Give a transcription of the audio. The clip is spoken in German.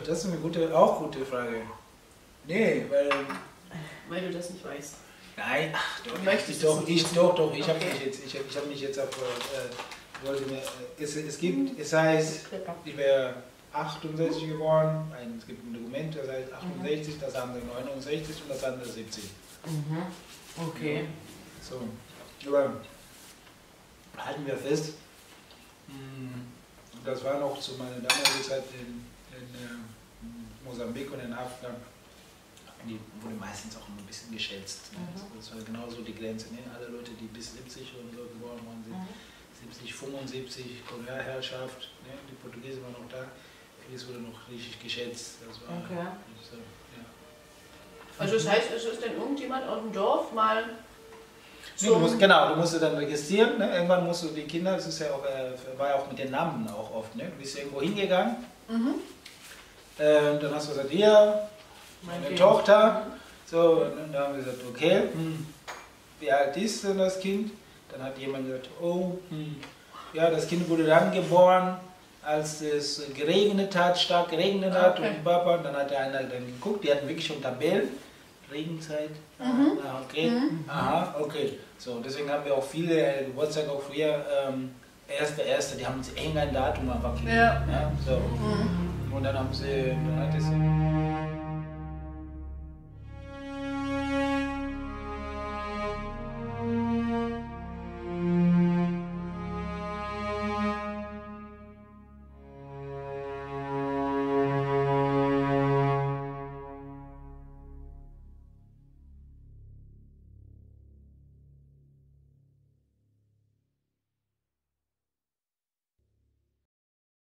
das ist eine gute Frage. Nee, weil... Weil du das nicht weißt. Nein, ach, doch, Möchtest doch, du ich Okay. habe mich jetzt auf... es heißt, ich wäre 68 geboren, es gibt ein Dokument, das heißt 68, das andere 69 und das andere 70. Mhm. Okay. So, aber halten wir fest, das war noch zu meiner damaligen Zeit in Mosambik und in Afrika, die wurde meistens auch ein bisschen geschätzt. Ne? Das war genauso die Grenze, ne? Alle Leute, die bis 70 und so geboren worden sind, 70, 75, Kolonialherrschaft, ne? Die Portugiesen waren noch da, vieles wurde noch richtig geschätzt. Das war, so, ja. Also das heißt, es ist denn irgendjemand aus dem Dorf mal... Nee, du musst dann registrieren, ne? Irgendwann musst du die Kinder, das ist ja auch, war ja auch mit den Namen auch oft, ne? Du bist irgendwo hingegangen, dann hast du gesagt, hier, meine Tochter, so, und dann haben wir gesagt, okay, wie alt ist denn das Kind? Dann hat jemand gesagt, oh, ja, das Kind wurde dann geboren, als es geregnet hat, stark geregnet hat, und Papa, und dann hat der einer dann geguckt, die hatten wirklich schon Tabellen, Regenzeit, okay, aha, okay. So, deswegen haben wir auch viele Geburtstage auch früher, 1.1., die haben eng ein Datum einfach gegeben. Ja, so. Und dann hat es